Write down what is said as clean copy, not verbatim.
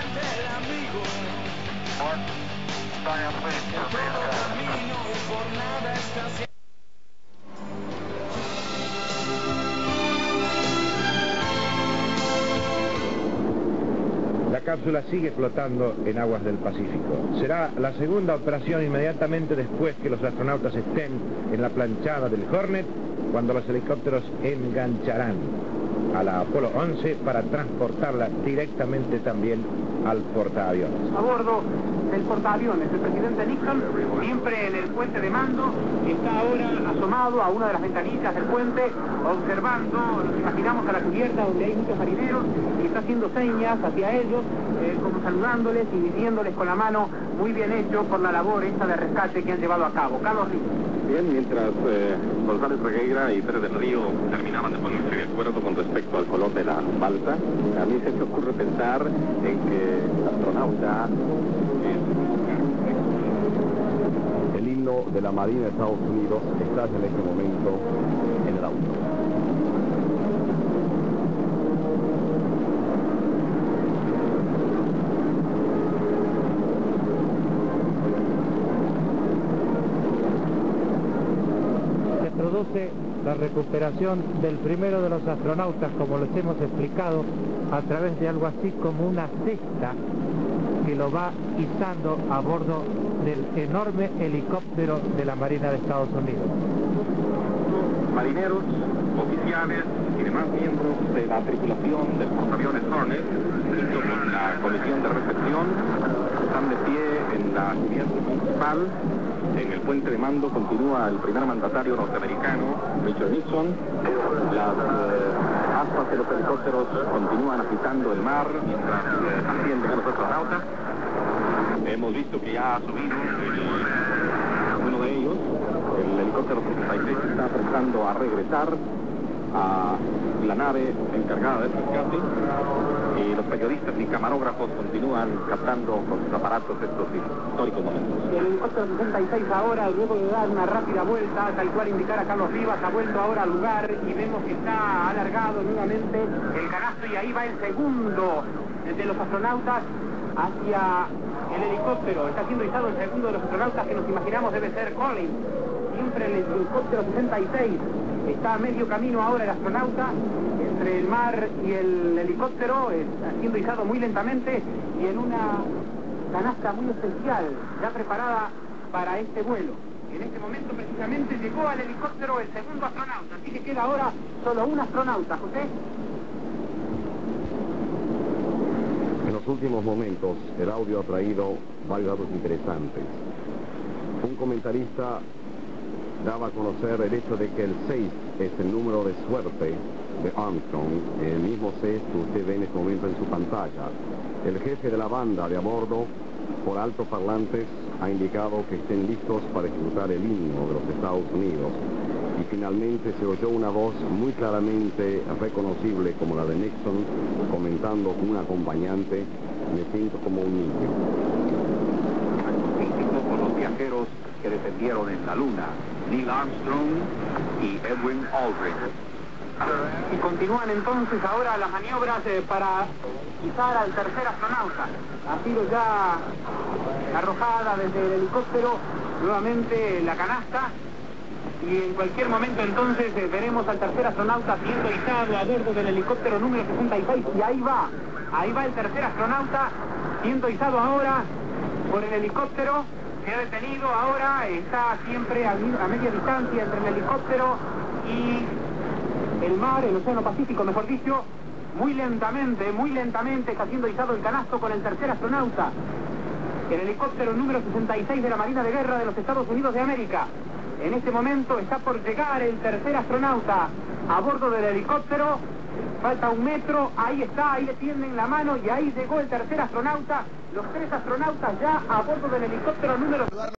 del amigo. Por todo camino y por nada está haciendo. La cápsula sigue flotando en aguas del Pacífico. Será la segunda operación inmediatamente después que los astronautas estén en la planchada del Hornet, cuando los helicópteros engancharán a la Apolo 11 para transportarla directamente también al portaaviones. A bordo del portaaviones, el presidente Nixon, siempre en el puente de mando, está ahora asomado a una de las ventanillas del puente, observando, nos imaginamos, a la cubierta donde hay muchos marineros, y está haciendo señas hacia ellos, como saludándoles y diciéndoles con la mano, muy bien hecho por la labor esta de rescate que han llevado a cabo. Carlos Ríos. Bien, mientras González Regueira y Pérez del Río terminaban de ponerse de acuerdo con respecto al color de la balsa, a mí se me ocurre pensar en que el astronauta El himno de la Marina de Estados Unidos está en este momento en el auto. Produce la recuperación del primero de los astronautas, como les hemos explicado, a través de algo así como una cesta que lo va izando a bordo del enorme helicóptero de la Marina de Estados Unidos. Marineros, oficiales y demás miembros de la tripulación del portaaviones Hornet, junto con la comisión de recepción, están de pie en la cubierta principal. En el puente de mando continúa el primer mandatario norteamericano, Richard Nixon. Las aspas de los helicópteros continúan agitando el mar mientras ascienden a los astronautas. Hemos visto que ya ha subido uno de ellos. El helicóptero 66 está empezando a regresar a la nave encargada del rescate, y los periodistas y camarógrafos continúan captando con sus aparatos estos históricos momentos. El helicóptero 66 ahora, luego de dar una rápida vuelta, tal cual indicara Carlos Rivas, ha vuelto ahora al lugar y vemos que está alargado nuevamente el canasto, y ahí va el segundo de los astronautas hacia el helicóptero. Está siendo izado el segundo de los astronautas, que nos imaginamos debe ser Collins. Siempre el helicóptero 66 está a medio camino ahora el astronauta entre el mar y el helicóptero, siendo izado muy lentamente y en una canasta muy especial, ya preparada para este vuelo. En este momento precisamente llegó al helicóptero el segundo astronauta, así que queda ahora solo un astronauta. José. En los últimos momentos, el audio ha traído varios datos interesantes. Un comentarista daba a conocer el hecho de que el 6 es el número de suerte de Armstrong, el mismo 6 que usted ve en este momento en su pantalla. El jefe de la banda de a bordo, por altoparlantes, ha indicado que estén listos para ejecutar el himno de los Estados Unidos. Y finalmente se oyó una voz muy claramente reconocible como la de Nixon, comentando con un acompañante: me siento como un niño. Con los viajeros que descendieron en la Luna, Neil Armstrong y Edwin Aldrin. Y continúan entonces ahora las maniobras para izar al tercer astronauta. Ha sido ya arrojada desde el helicóptero nuevamente la canasta, y en cualquier momento entonces veremos al tercer astronauta siendo izado a bordo del helicóptero número 66, y ahí va el tercer astronauta siendo izado ahora por el helicóptero. Se ha detenido ahora, está siempre a media distancia entre el helicóptero y el mar, el océano Pacífico, mejor dicho. Muy lentamente está siendo izado el canasto con el tercer astronauta, el helicóptero número 66 de la Marina de Guerra de los Estados Unidos de América. En este momento está por llegar el tercer astronauta a bordo del helicóptero. Falta 1 metro, ahí está, ahí le tienden la mano, y ahí llegó el tercer astronauta. Los 3 astronautas ya a bordo del helicóptero número